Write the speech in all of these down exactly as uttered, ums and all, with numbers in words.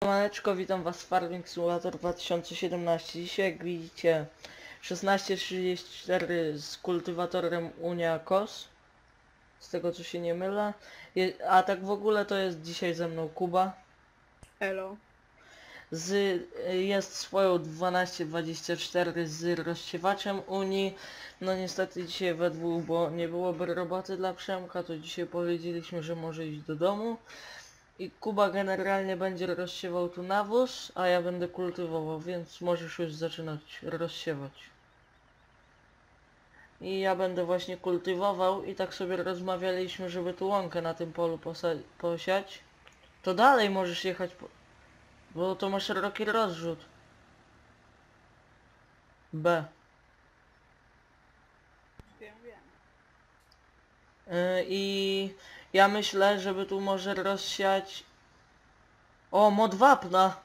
Siemaneczko, witam was w Farming Simulator dwa tysiące siedemnaście. Dzisiaj, jak widzicie, szesnaście trzydzieści cztery z kultywatorem Unia Kos, z tego co się nie mylę. Je, a tak w ogóle to jest dzisiaj ze mną Kuba. Elo. Z, jest swoją dwanaście dwadzieścia cztery z rozsiewaczem Unii. No niestety dzisiaj we dwóch, bo nie byłoby roboty dla Przemka, to dzisiaj powiedzieliśmy, że może iść do domu. I Kuba generalnie będzie rozsiewał tu nawóz, a ja będę kultywował, więc możesz już zaczynać rozsiewać. I ja będę właśnie kultywował i tak sobie rozmawialiśmy, żeby tu łąkę na tym polu posiać. To dalej możesz jechać, po... bo to ma szeroki rozrzut. B. Wiem, wiem. Yy, I ja myślę, żeby tu może rozsiać... O, mod wapna!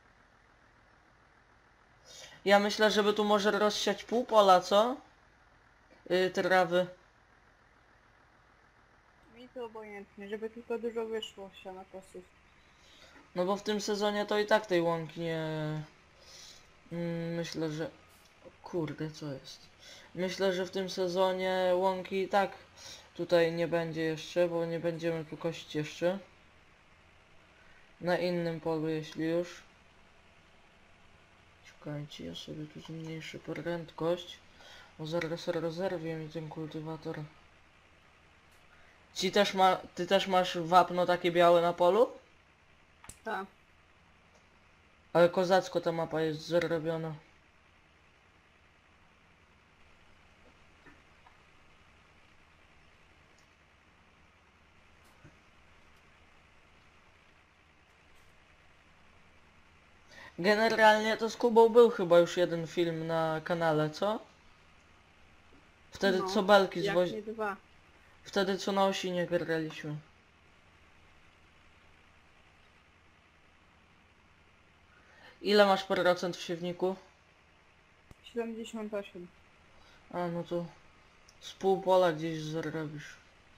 Ja myślę, żeby tu może rozsiać pół pola, co? Yy, trawy. Mi to obojętnie, żeby tylko dużo wyszło siana kosów. No bo w tym sezonie to i tak tej łąki nie... Mm, myślę, że... O kurde, co jest? Myślę, że w tym sezonie łąki i tak tutaj nie będzie jeszcze, bo nie będziemy tu kosić jeszcze. Na innym polu, jeśli już. Czekajcie, ja sobie tu zmniejszę prędkość, bo zaraz rozerwie mi ten kultywator. Ci też ma... Ty też masz wapno takie białe na polu? Tak. Ale kozacko ta mapa jest zrobiona. Generalnie to z Kubą był chyba już jeden film na kanale, co? Wtedy No, co belki jak zwozi... nie dwa. Wtedy co na osinie graliśmy. Ile masz procent w siewniku? siedemdziesiąt osiem. A no to z pół pola gdzieś zarobisz.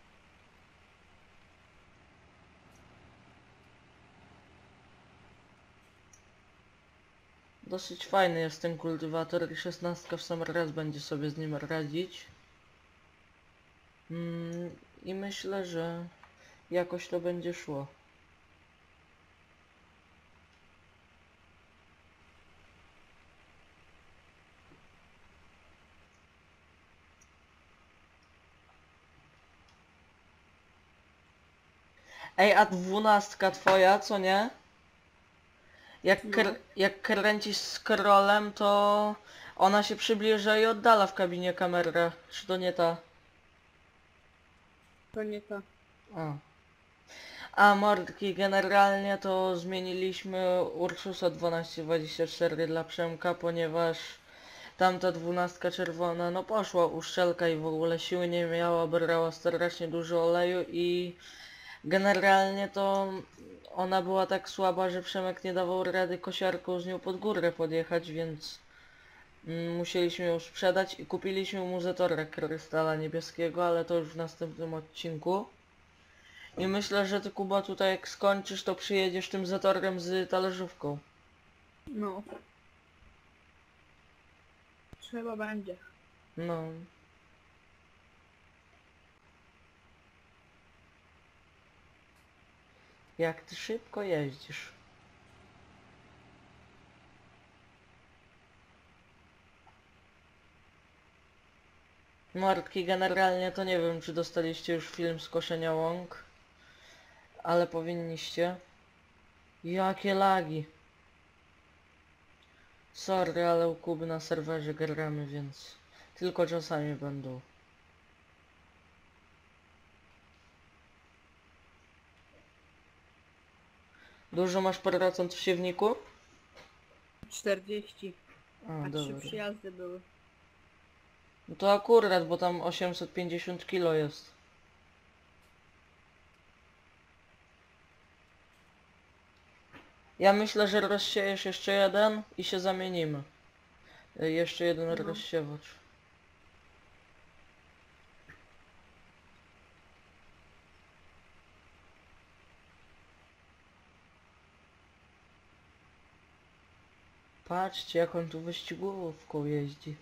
Dosyć fajny jest ten kultywator i szesnastka w sam raz będzie sobie z nim radzić. Mm, I myślę, że jakoś to będzie szło. Ej, a dwunastka twoja, co nie? Jak, No. kr jak kręcisz scrollem, to ona się przybliża i oddala w kabinie kamerę. Czy to nie ta? To nie to. A. A mordki, generalnie to zmieniliśmy Ursusa dwanaście dwadzieścia cztery dla Przemka, ponieważ tamta dwunastka czerwona no poszła uszczelka i w ogóle siły nie miała, brała strasznie dużo oleju i generalnie to ona była tak słaba, że Przemek nie dawał rady kosiarką z nią pod górę podjechać, więc mm, musieliśmy ją sprzedać i kupiliśmy mu Zetora Krystala Niebieskiego, ale to już w następnym odcinku. I myślę, że ty, Kuba, tutaj jak skończysz, to przyjedziesz tym Zetorem z talerzówką. No. Trzeba będzie. No. Jak ty szybko jeździsz. Mordki, generalnie to nie wiem, czy dostaliście już film z koszenia łąk, ale powinniście. Jakie lagi. Sorry, ale u Kuby na serwerze gramy, więc tylko czasami będą. Dużo masz procent w siewniku? czterdzieści. A, A trzy dobra. przyjazdy były. No to akurat, bo tam osiemset pięćdziesiąt kilo jest. Ja myślę, że rozsiejesz jeszcze jeden i się zamienimy. Y, Jeszcze jeden No. rozsiewacz. patrzcie jak on tu wyścigówką jeździ.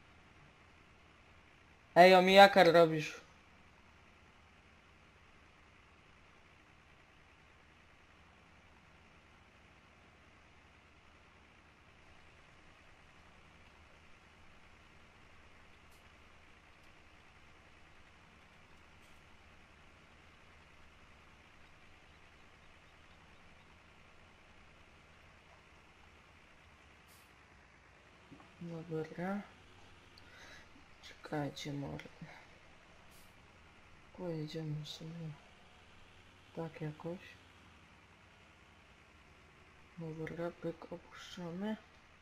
Ej, omijaka robisz. Dobra. Czekajcie, mordy. Pojedziemy sobie tak jakoś. Dobra, pyk opuszczamy.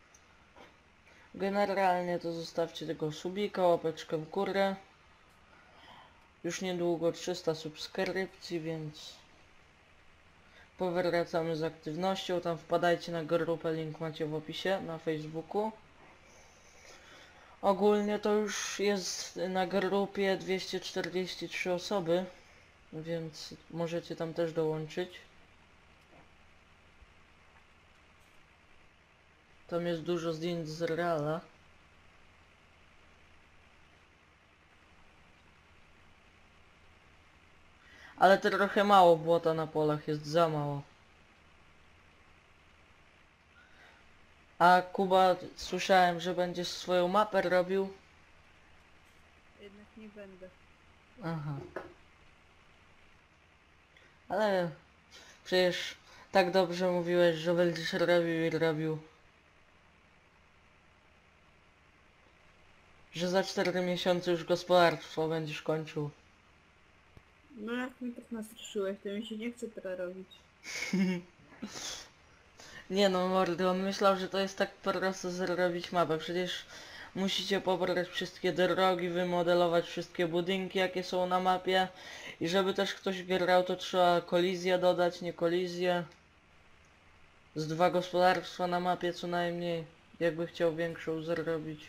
Generalnie to zostawcie tego subika, łapeczkę w górę. Już niedługo trzysta subskrypcji, więc powracamy z aktywnością. Tam wpadajcie na grupę, link macie w opisie na Facebooku. Ogólnie to już jest na grupie dwieście czterdzieści trzy osoby, więc możecie tam też dołączyć. Tam jest dużo zdjęć z Reala. Ale trochę mało błota na polach, jest za mało. A Kuba, słyszałem, że będziesz swoją mapę robił. Jednak nie będę. Aha. Ale przecież tak dobrze mówiłeś, że będziesz robił i robił. Że za cztery miesiące już gospodarstwo będziesz kończył. No jak mnie tak nastraszyłeś, to mi się nie chce teraz robić. Nie no, mordy, on myślał, że to jest tak prosto zrobić mapę. Przecież musicie pobrać wszystkie drogi, wymodelować wszystkie budynki, jakie są na mapie. I żeby też ktoś grał, to trzeba kolizję dodać, nie kolizję. Z dwa gospodarstwa na mapie co najmniej, jakby chciał większą zrobić.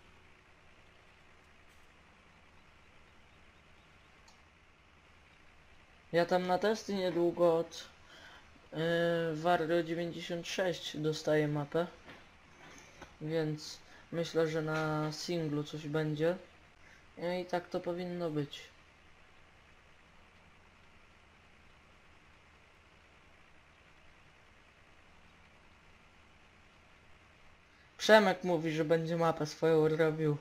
Ja tam na testy niedługo od yy, Wario dziewięćdziesiąt sześć dostaję mapę. Więc myślę, że na singlu coś będzie. I tak to powinno być. Przemek mówi, że będzie mapę swoją robił.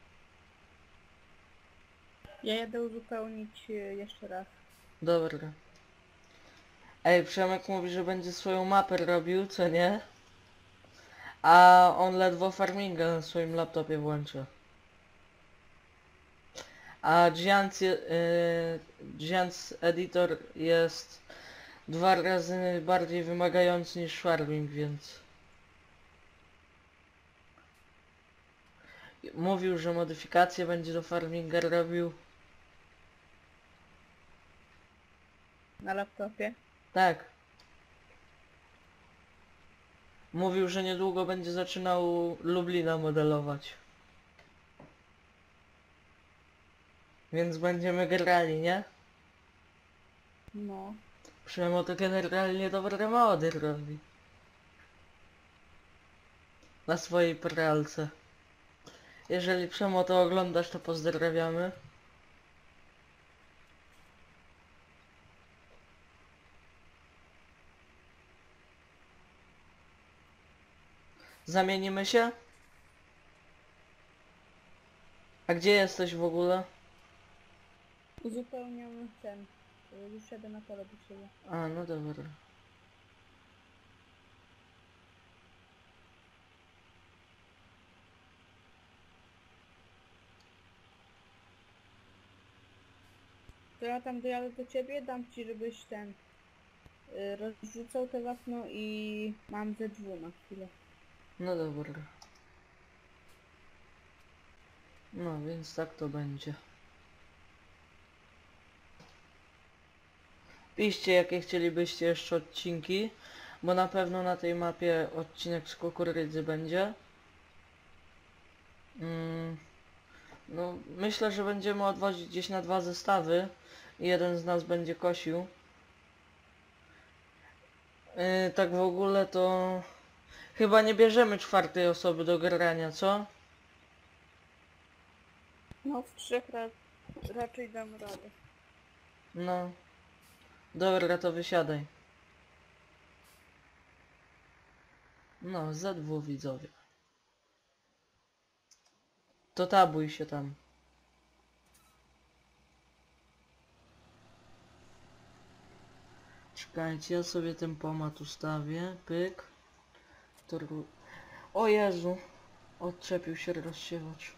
Ja jadę uzupełnić e, jeszcze raz. Dobra. Ej, Przemek mówi, że będzie swoją mapę robił, co nie? A on ledwo farminga na swoim laptopie włącza. A Giants, je, yy, Giants Editor jest dwa razy bardziej wymagający niż farming, więc... Mówił, że modyfikacje będzie do farminga robił. Na laptopie. Tak. Mówił, że niedługo będzie zaczynał Lublina modelować. Więc będziemy grali, nie? No. Przemo to generalnie dobre mody robi. Na swojej pralce. Jeżeli Przemo to oglądasz, to pozdrawiamy. Zamienimy się? A gdzie jesteś w ogóle? Uzupełniam ten. e, Już jadę na pole do siebie. A, no dobra. To ja tam dojadę do ciebie, dam ci, żebyś ten y, rozrzucał te wapno i mam ze dwu na chwilę. No dobra. No, więc tak to będzie. Piszcie, jakie chcielibyście jeszcze odcinki, bo na pewno na tej mapie odcinek z kukurydzy będzie. Mm, no, myślę, że będziemy odwozić gdzieś na dwa zestawy i jeden z nas będzie kosił. Yy, tak w ogóle to Chyba nie bierzemy czwartej osoby do grania, co? No w trzech ra raczej dam radę. No. Dobra, to wysiadaj. No, ze dwóch widzowie. To tabuj się tam. Czekajcie, ja sobie ten pomad ustawię. Pyk. Toru... O Jezu! Odczepił się rozsiewacz.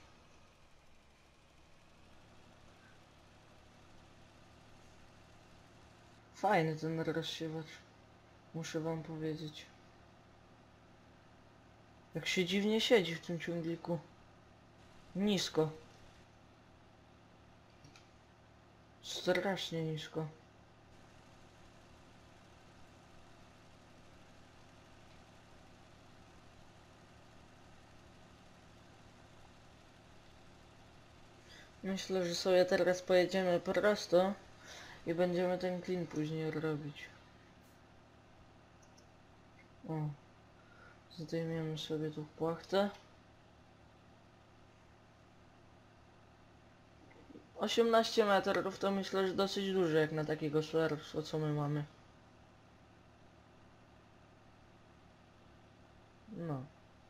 Fajny ten rozsiewacz. Muszę wam powiedzieć. Jak się dziwnie siedzi w tym ciągliku. Nisko. Strasznie nisko. Myślę, że sobie teraz pojedziemy prosto i będziemy ten clean później robić. O. Zdejmiemy sobie tu płachtę. osiemnaście metrów to myślę, że dosyć duży jak na takiego surfa, co my mamy. No.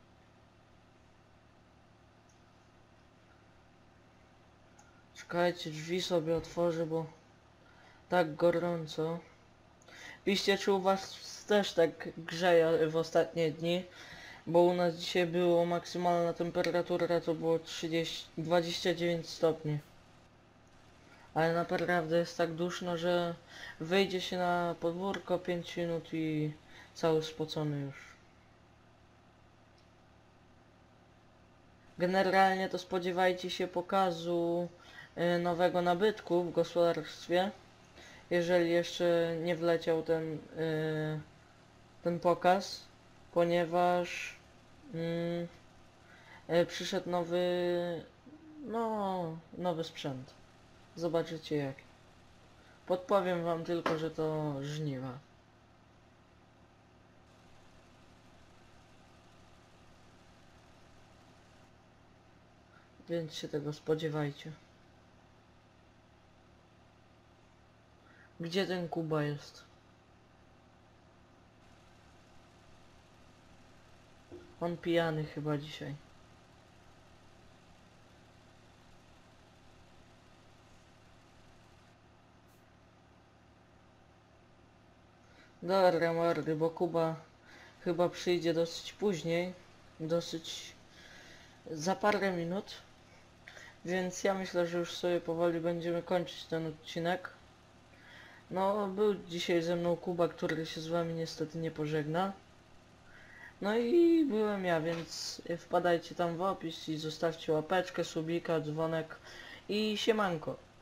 Czekajcie, drzwi sobie otworzę, bo tak gorąco. Piszcie, czy u was też tak grzeje w ostatnie dni, bo u nas dzisiaj było maksymalna temperatura, to było trzydzieści, dwadzieścia dziewięć stopni. Ale naprawdę jest tak duszno, że wyjdzie się na podwórko pięć minut i cały spocony już. Generalnie to spodziewajcie się pokazu y, nowego nabytku w gospodarstwie. Jeżeli jeszcze nie wleciał ten, y, ten pokaz, ponieważ y, y, przyszedł nowy, no, nowy sprzęt. Zobaczycie jak. Podpowiem wam tylko, że to żniwa. Więc się tego spodziewajcie. Gdzie ten Kuba jest? On pijany chyba dzisiaj. Dobra mordy, bo Kuba chyba przyjdzie dosyć później. Dosyć za parę minut. Więc ja myślę, że już sobie powoli będziemy kończyć ten odcinek. No, był dzisiaj ze mną Kuba, który się z wami niestety nie pożegna. No i byłem ja, więc wpadajcie tam w opis i zostawcie łapeczkę, subika, dzwonek i siemanko.